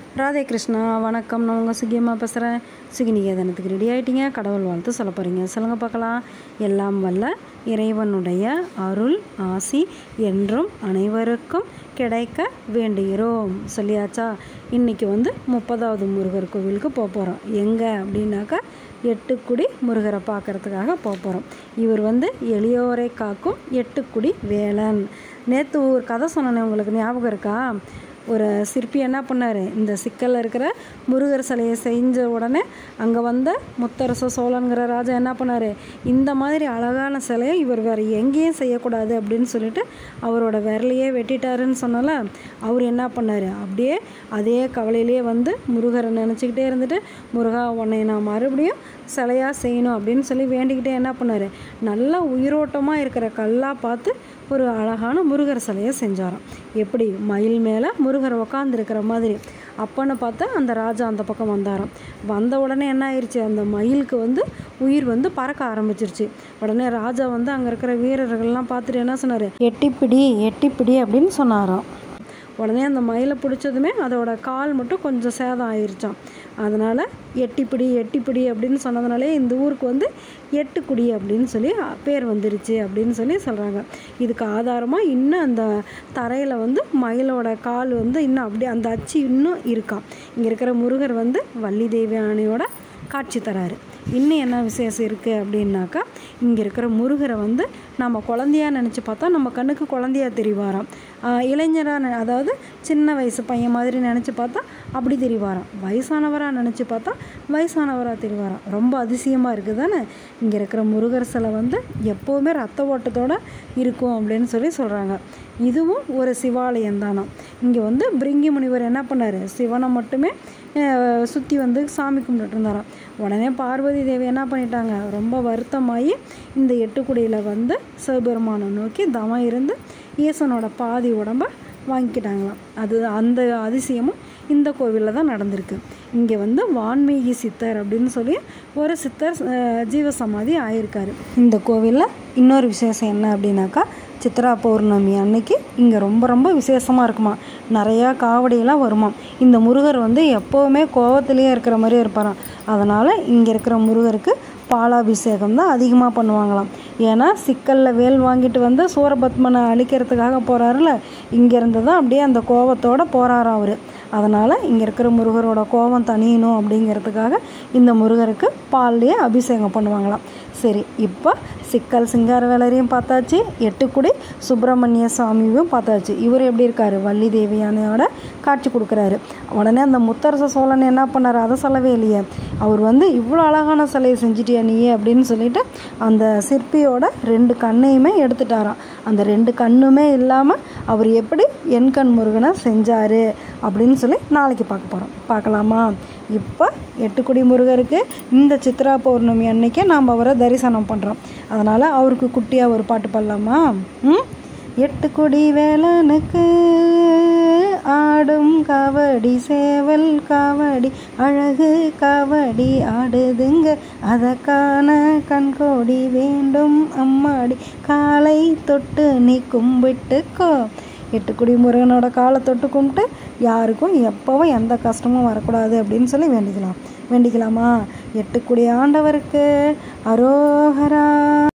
ராதே கிருஷ்ணா, வணக்கம். நான் உங்கள் சுகியமாக பேசுகிறேன். சுகிநிகேதனத்துக்கு ரெடி ஆகிட்டீங்க. கடவுள் வாழ்த்து சொல்ல போகிறீங்க. சொல்லுங்க பார்க்கலாம். எல்லாம் வல்ல இறைவனுடைய அருள் ஆசி என்றும் அனைவருக்கும் கிடைக்க வேண்டுகிறோம். சொல்லியாச்சா? இன்றைக்கி 30வது முருகர் கோவிலுக்கு போக போகிறோம். எங்கே அப்படின்னாக்கா எட்டுக்குடி முருகரை பார்க்குறதுக்காக போக போகிறோம். இவர் எளியோரை காக்கும் எட்டுக்குடி வேலன். நேற்று ஒரு கதை சொன்னேன், உங்களுக்கு ஞாபகம் இருக்கா? ஒரு சிற்பி என்ன பண்ணார், இந்த சிக்கலில் இருக்கிற முருகர் சிலையை செஞ்ச உடனே அங்கே முத்தரச சோழனுங்கிற ராஜா என்ன பண்ணார், இந்த மாதிரி அழகான சிலையை இவர் வேறு எங்கேயும் செய்யக்கூடாது அப்படின்னு சொல்லிட்டு அவரோட விரலையே வெட்டிட்டாருன்னு சொன்னால அவர் என்ன பண்ணார், அப்படியே அதே கவலையிலேயே முருகரை நினச்சிக்கிட்டே இருந்துட்டு, முருகா உன்னை நான் மறுபடியும் சிலையாக செய்யணும் அப்படின்னு சொல்லி வேண்டிக்கிட்டே என்ன பண்ணார், நல்லா உயிரோட்டமாக இருக்கிற கல்லாக பார்த்து ஒரு அழகான முருகர் சிலையை செஞ்சாராம். எப்படி, மயில் மேலே முருகர் உக்காந்துருக்கிற மாதிரி. அப்போன்னு பார்த்தா அந்த ராஜா அந்த பக்கம் வந்தாராம். வந்த உடனே என்ன ஆயிடுச்சு, அந்த மயிலுக்கு உயிர் பறக்க ஆரம்பிச்சிருச்சு. உடனே ராஜா அங்கே இருக்கிற வீரர்கள்லாம் பார்த்துட்டு என்ன சொன்னார், எட்டிப்பிடி எட்டிப்பிடி அப்படின்னு சொன்னாராம். உடனே அந்த மயிலை பிடிச்சதுமே அதோட கால் மட்டும் கொஞ்சம் சேதம் ஆயிடுச்சான். அதனால் எட்டிப்பிடி எட்டிப்பிடி அப்படின்னு சொன்னதுனாலே இந்த ஊருக்கு எட்டுக்குடி அப்படின்னு சொல்லி பேர் வந்துருச்சு அப்படின்னு சொல்லி சொல்கிறாங்க. இதுக்கு ஆதாரமாக இன்னும் அந்த தரையில் மயிலோட கால் இன்னும் அப்படியே அந்த அச்சு இன்னும் இருக்கான். இங்கே இருக்கிற முருகர் வள்ளி தேவி ஆணையோட காட்சி தராரு. இன்னும் என்ன விசேஷம் இருக்குது அப்படின்னாக்கா, இங்கே இருக்கிற முருகரை நம்ம குழந்தையாக நினச்சி பார்த்தா நம்ம கண்ணுக்கு குழந்தையாக தெரிவாராம். இளைஞராக, அதாவது சின்ன வயசு பையன் மாதிரி நினச்சி பார்த்தா அப்படி தெரிவாராம். வயசானவராக நினச்சி பார்த்தா வயசானவராக தெரிவாராம். ரொம்ப அதிசயமாக இருக்குது தானே. இங்கே இருக்கிற முருகர் சிலை எப்போவுமே ரத்த ஓட்டத்தோடு இருக்கும் அப்படின்னு சொல்லி சொல்கிறாங்க. இதுவும் ஒரு சிவாலயம் தானா. இங்கே பிரிங்கி முனிவர் என்ன பண்ணார், சிவனை மட்டுமே சுற்றி சாமி கும்பிட்டுட்டு இருந்தாராம். உடனே பார்வதி தேவி என்ன பண்ணிட்டாங்க, ரொம்ப வருத்தமாகி இந்த எட்டுக்குடியில் சிவபெருமானை நோக்கி தவம் இருந்து ஈசனோட பாதி உடம்பை வாங்கிக்கிட்டாங்களாம். அந்த அதிசயமும் இந்த கோவிலில் தான் நடந்திருக்கு. இங்கே வான்மீகி சித்தர் அப்படின்னு சொல்லி ஒரு சித்தர் ஜீவசமாதி ஆயிருக்காரு. இந்த கோவிலில் இன்னொரு விசேஷம் என்ன அப்படின்னாக்கா, சித்ரா பௌர்ணமி அன்னைக்கு இங்கே ரொம்ப ரொம்ப விசேஷமாக இருக்குமா. நிறையா காவடியெல்லாம் வருமா. இந்த முருகர் எப்போவுமே கோவத்திலேயே இருக்கிற மாதிரியே இருப்பாராம். அதனால் இங்கே இருக்கிற முருகருக்கு பாலாபிஷேகம் தான் அதிகமாக பண்ணுவாங்களாம். ஏன்னா சிக்கலில் வேல் வாங்கிட்டு சூரபத்மனை அழிக்கிறதுக்காக போகிறாருல, இங்கேருந்து தான் அப்படியே அந்த கோவத்தோடு போகிறாராம் அவர். அதனால் இங்கே இருக்கிற முருகரோட கோபம் தணியணும் அப்படிங்கிறதுக்காக இந்த முருகருக்கு பால்லையே அபிஷேகம் பண்ணுவாங்களாம். சரி, இப்போ சிக்கல் சிங்கார வேலரையும் பார்த்தாச்சு, எட்டுக்குடி சுப்பிரமணிய சுவாமியும் பார்த்தாச்சு. இவர் எப்படி இருக்கார், வள்ளி தேவியானையோட காட்சி கொடுக்குறாரு. உடனே அந்த முத்தரச சோழன் என்ன பண்ணார், அதை சொல்லவே இல்லையே. அவர் இவ்வளோ அழகான சிலையை செஞ்சிட்டியா நீயே அப்படின்னு சொல்லிட்டு அந்த சிற்பியோட 2 கண்ணையுமே எடுத்துட்டாராம். அந்த 2 கண்ணுமே இல்லாமல் அவர் எப்படி எண்கண் முருகனை செஞ்சார் அப்படின்னு சொல்லி நாளைக்கு பார்க்க போகிறோம். பார்க்கலாமா? இப்போ எட்டுக்குடி முருகருக்கு இந்த சித்ரா பௌர்ணமி அன்னைக்கே நாம் அவரை தரிசனம் பண்ணுறோம். அதனால் அவருக்கு குட்டியாக ஒரு பாட்டு பாடலாமா? எட்டுக்குடி வேலனுக்கு ஆடும் காவடி சேவல் காவடி அழகு காவடி ஆடுதுங்க, அதற்கான கண்கோடி வேண்டும் அம்மாடி, காலை தொட்டு நீ கும்பிட்டுக்கோ. எட்டுக்குடி முருகனோட காலை தொட்டு கும்பிட்டு யாருக்கும் எப்போவும் எந்த கஷ்டமும் வரக்கூடாது அப்படின்னு சொல்லி வேண்டிக்கலாமா? எட்டுக்குடி ஆண்டவருக்கு அரோகரா.